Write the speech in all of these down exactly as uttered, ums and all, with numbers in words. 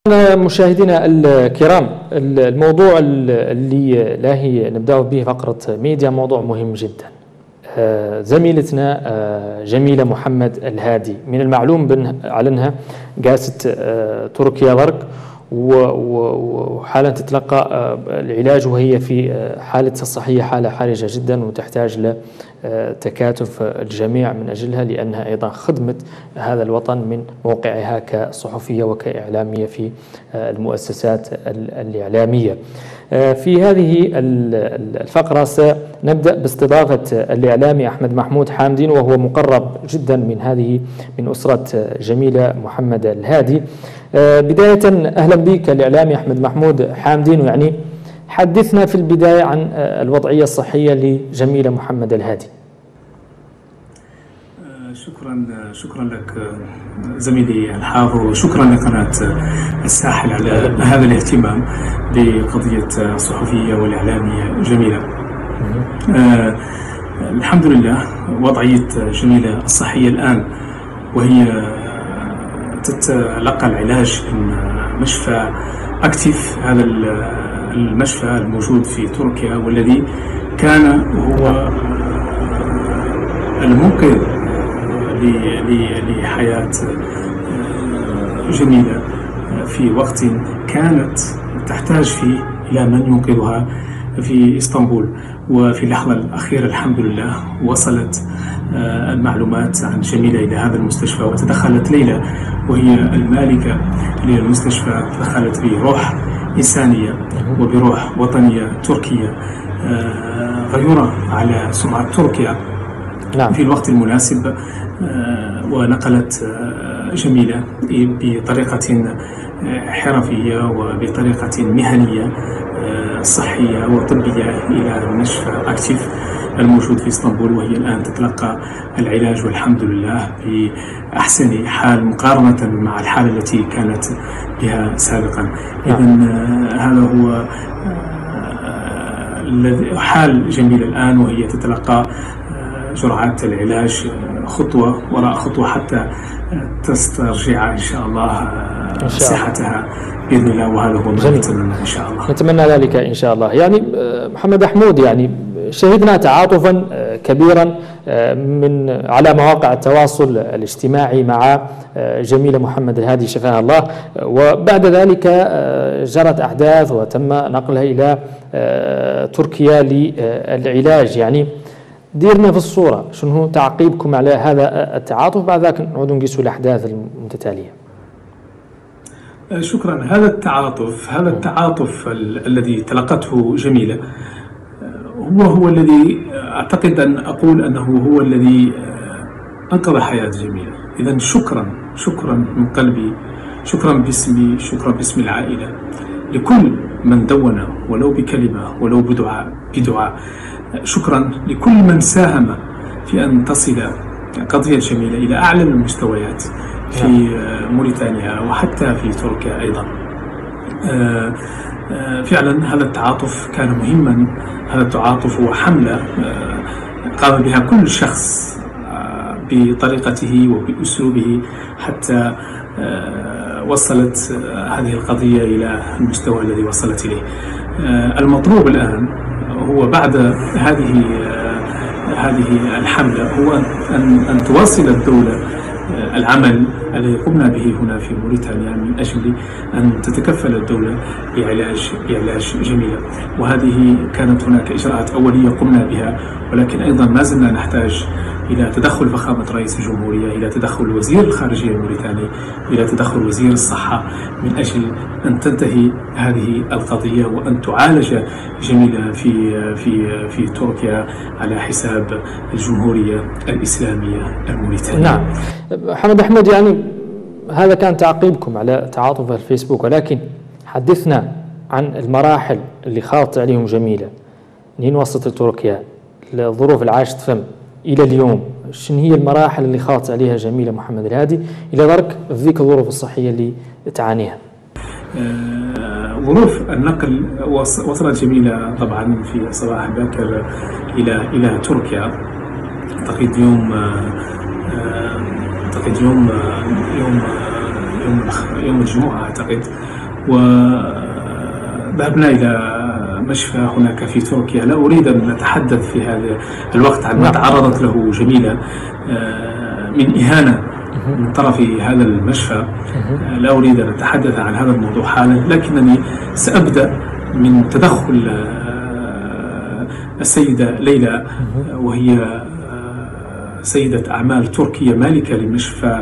مشاهدينا الكرام، الموضوع اللي لاهي نبدأ به فقرة ميديا موضوع مهم جدا. زميلتنا جميلة محمد الهادي من المعلوم عنها قاست تركيا برك وحالا تتلقى العلاج وهي في حالتها الصحية حالة حرجة جدا وتحتاج لتكاتف الجميع من أجلها، لأنها أيضا خدمت هذا الوطن من موقعها كصحفية وكإعلامية في المؤسسات الإعلامية. في هذه الفقرة سنبدأ باستضافة الإعلامي أحمد محمود حامدين، وهو مقرب جدا من هذه من أسرة جميلة محمد الهادي. بداية أهلا بك الإعلامي أحمد محمود حامدين، يعني حدثنا في البداية عن الوضعية الصحية لجميلة محمد الهادي. شكرا شكرا لك زميلي الحافظ، وشكرا لقناة الساحل على هذا الاهتمام بقضية الصحفية والإعلامية جميلة. آه الحمد لله وضعية جميلة الصحية الآن، وهي تتلقى العلاج من مشفى أكتيف، هذا المشفى الموجود في تركيا والذي كان هو المنقذ لحياة جميلة في وقت كانت تحتاج فيه إلى من ينقذها في إسطنبول. وفي اللحظة الأخيرة الحمد لله وصلت المعلومات عن جميلة إلى هذا المستشفى، وتدخلت ليلى وهي المالكة للمستشفى، تدخلت بروح إنسانية وبروح وطنية تركية غيورة على سمعة تركيا نعم. في الوقت المناسب، ونقلت جميلة بطريقة حرفية وبطريقة مهنية صحية وطبية إلى مشفى أكتيف الموجود في اسطنبول، وهي الآن تتلقى العلاج والحمد لله بأحسن حال مقارنة مع الحالة التي كانت بها سابقا. إذن هذا هو حال جميلة الآن، وهي تتلقى جرعات العلاج خطوة وراء خطوة حتى تسترجع إن شاء الله صحتها بإذن الله، وهذا هو ما نتمنى إن شاء الله. نتمنى ذلك إن شاء الله. يعني محمد حمود، يعني شهدنا تعاطفا كبيرا من على مواقع التواصل الاجتماعي مع جميلة محمد الهادي شفاها الله، وبعد ذلك جرت أحداث وتم نقلها إلى تركيا للعلاج. يعني ديرنا في الصورة، شنو تعقيبكم على هذا التعاطف؟ بعد ذلك نعود نقيسوا الأحداث المتتالية. شكرا. هذا التعاطف هذا التعاطف الذي تلقته جميلة هو هو الذي أعتقد أن أقول أنه هو الذي أنقذ حياة جميلة. إذن شكرا شكرا من قلبي، شكرا باسمي، شكرا باسم العائلة لكل من دون ولو بكلمة ولو بدعاء بدعاء. شكرا لكل من ساهم في أن تصل قضية جميلة إلى أعلى المستويات في موريتانيا وحتى في تركيا أيضا. فعلا هذا التعاطف كان مهما، هذا التعاطف هو حملة قام بها كل شخص بطريقته وبأسلوبه حتى وصلت هذه القضية إلى المستوى الذي وصلت إليه. المطلوب الآن هو بعد هذه هذه الحملة هو أن أن تواصل الدولة العمل الذي قمنا به هنا في موريتانيا من أجل أن تتكفل الدولة بعلاج بعلاج جميلة. وهذه كانت هناك إجراءات أولية قمنا بها، ولكن أيضا ما زلنا نحتاج إلى تدخل فخامة رئيس الجمهورية، إلى تدخل وزير الخارجية الموريتاني، إلى تدخل وزير الصحة، من أجل أن تنتهي هذه القضية وأن تعالج جميلة في في في تركيا على حساب الجمهورية الإسلامية الموريتانية. نعم محمد حمود، يعني هذا كان تعقيبكم على تعاطف الفيسبوك، ولكن حدثنا عن المراحل اللي خاضت عليهم جميلة منين وصلت لتركيا، الظروف اللي عاشت فم إلى اليوم. شنو هي المراحل اللي خاضت عليها جميلة محمد الهادي إلى درك في ذيك الظروف الصحية اللي تعانيها؟ آه، ظروف النقل وصلت جميلة طبعا في صباح باكر إلى إلى تركيا. أعتقد يوم أعتقد يوم يوم يوم يوم الجمعة أعتقد، وذهبنا إلى مشفى هناك في تركيا. لا أريد أن أتحدث في هذا الوقت عن ما تعرضت له جميلة من إهانة من طرف هذا المشفى. لا أريد أن أتحدث عن هذا الموضوع حالا، لكنني سأبدأ من تدخل السيدة ليلى، وهي سيدة أعمال تركية مالكة لمشفى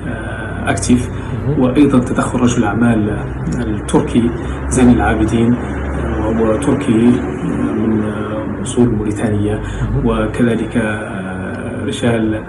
أكتيف، وأيضا تدخل رجل أعمال التركي زين العابدين، وهو تركي من أصول موريتانية، وكذلك رجال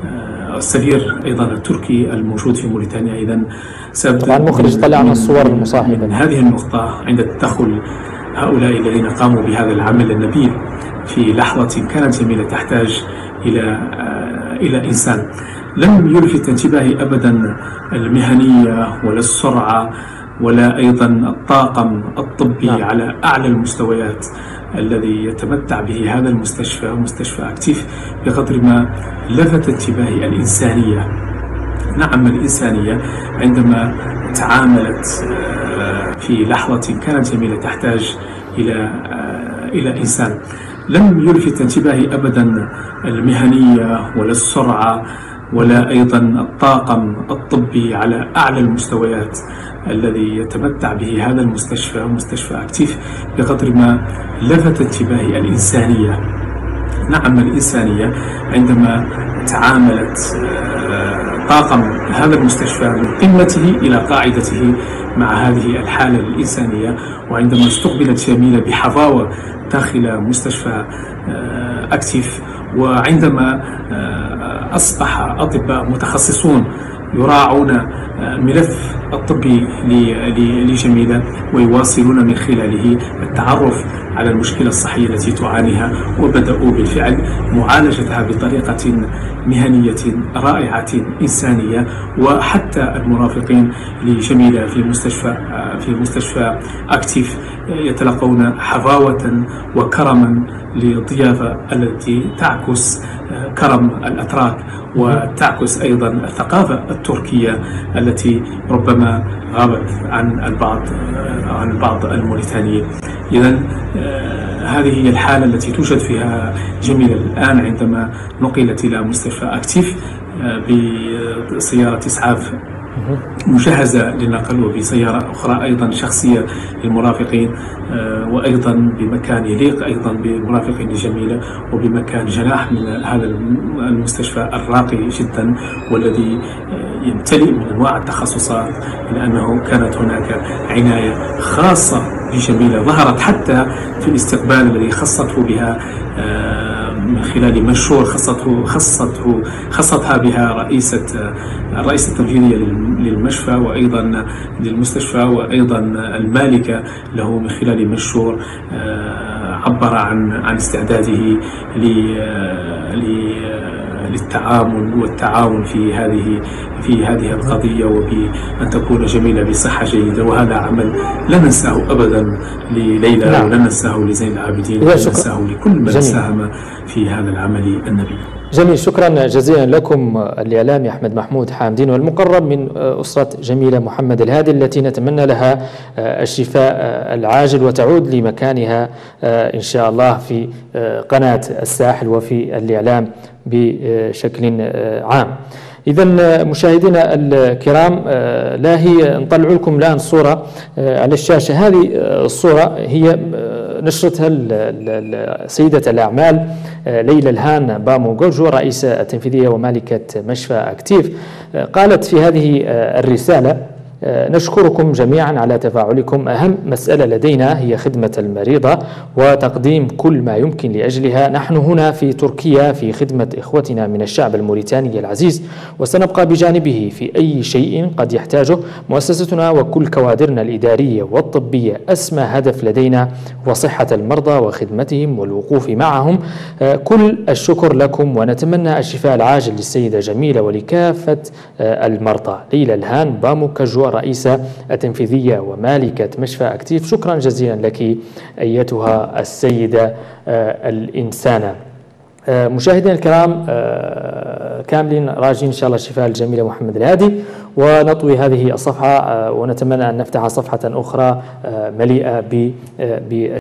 السفير أيضا التركي الموجود في موريتانيا. إذا طبعا المخرج طلع عن الصور المصاحبة من هذه النقطة عند تدخل هؤلاء الذين قاموا بهذا العمل النبيل في لحظة كانت جميلة تحتاج إلى إلى إنسان. لم يلفت انتباهي أبدا المهنية ولا السرعة ولا أيضا الطاقم الطبي نعم. على أعلى المستويات الذي يتمتع به هذا المستشفى، مستشفى أكتيف، بقدر ما لفت انتباهي الإنسانية. نعم، الإنسانية عندما تعاملت في لحظة كانت جميلة تحتاج إلى إلى إنسان. لم يلفت انتباهي أبدا المهنية ولا السرعة ولا أيضا الطاقم الطبي على أعلى المستويات الذي يتمتع به هذا المستشفى، مستشفى أكتيف، بقدر ما لفت انتباهي الإنسانية. نعم، الإنسانية عندما تعاملت طاقم هذا المستشفى من قمته إلى قاعدته مع هذه الحالة الإنسانية، وعندما استقبلت جميلة بحفاوة داخل مستشفى أكتيف، وعندما أصبح أطباء متخصصون يراعون ملف الطبي لجميلة ويواصلون من خلاله التعرف على المشكلة الصحية التي تعانيها، وبدأوا بالفعل معالجتها بطريقة مهنية رائعة إنسانية. وحتى المرافقين لجميلة في مستشفى في مستشفى أكتيف يتلقون حفاوة وكرما للضيافة التي تعكس كرم الأتراك وتعكس أيضا الثقافة التركية التي ربما غابت عن البعض عن بعض الموريتانيين. إذن هذه هي الحالة التي توجد فيها جميلة الآن عندما نقلت إلى مستشفى أكتيف بسيارة إسعاف مجهزة للنقل، وبسيارة أخرى أيضا شخصية للمرافقين، وأيضا بمكان يليق أيضا بالمرافقين لجميلة، وبمكان جناح من هذا المستشفى الراقي جدا والذي يمتلئ من أنواع التخصصات، لأنه كانت هناك عناية خاصة بجميلة ظهرت حتى في الاستقبال الذي خصته بها من خلال منشور خصته خصته خصتها بها رئيسة الرئيسة التنفيذية للمشفى وأيضا للمستشفى وأيضا المالكة له من خلال منشور عبر عن عن استعداده للتعامل والتعاون في هذه في هذه القضية، وبأن تكون جميلة بصحة جيدة. وهذا عمل لا ننساه أبدا لليلى نعم. ولا ننساه لزين العابدين، ولا ننساه لكل من ساهم في هذا العمل النبيل. جميل، شكرا جزيلا لكم الإعلامي أحمد محمود حامدين، والمقرب من أسرة جميلة محمد الهادي التي نتمنى لها الشفاء العاجل وتعود لمكانها إن شاء الله في قناة الساحل وفي الإعلام بشكل عام. إذا مشاهدينا الكرام، لا هي نطلع لكم الآن صورة على الشاشة. هذه الصورة هي نشرتها سيدة الأعمال ليلى الهان باموغوجو، رئيسة التنفيذية ومالكة مشفى أكتيف. قالت في هذه الرسالة: نشكركم جميعا على تفاعلكم. أهم مسألة لدينا هي خدمة المريضة وتقديم كل ما يمكن لأجلها. نحن هنا في تركيا في خدمة إخوتنا من الشعب الموريتاني العزيز، وسنبقى بجانبه في أي شيء قد يحتاجه. مؤسستنا وكل كوادرنا الإدارية والطبية أسمى هدف لدينا وصحة المرضى وخدمتهم والوقوف معهم. كل الشكر لكم، ونتمنى الشفاء العاجل للسيدة جميلة ولكافة المرضى. ليلى الهان باموغوجو، رئيسة التنفيذية ومالكة مشفى أكتيف. شكرا جزيلا لك أيتها السيدة الإنسانة. مشاهدينا الكرام كاملين راجين إن شاء الله شفاء الجميلة محمد الهادي، ونطوي هذه الصفحة ونتمنى أن نفتح صفحة أخرى مليئة ب